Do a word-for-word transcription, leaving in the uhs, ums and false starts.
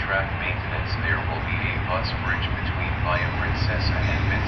Amtrak maintenance there will be a bus bridge between Via Princesa and